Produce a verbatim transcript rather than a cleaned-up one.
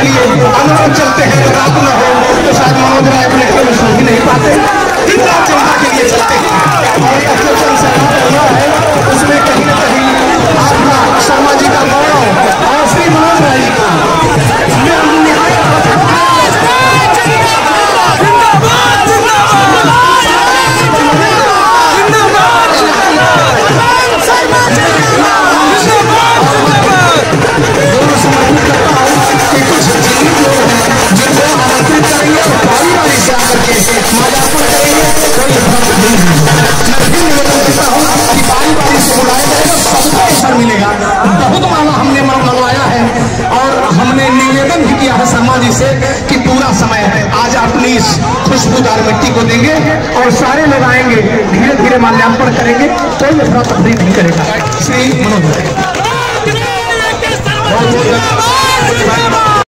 लिए अनुरोध चलते हैं, रात न हो तो शायद मनोज राय अपने घर में सो ही नहीं पाते, दिन रात जनता के लिए चलते हैं। और अत्यंत सराहनीय है, उसमें कहीं ना कहीं आपका शर्मा जी का गौरव और श्री मनोज राय जी का मिलेगा। बहुत माला हमने मंगवाया है और हमने निवेदन भी किया है शर्मा जी से कि पूरा समय आज अपनी इस खुशबूदार मिट्टी को देंगे और सारे लोग आएंगे, धीरे धीरे माल्यार्पण करेंगे, कोई अफरा तफरी नहीं करेगा। श्री मनोज।